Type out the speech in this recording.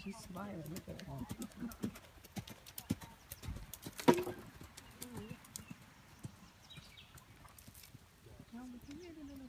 She's smiling. Look at her. Now, but you hear the little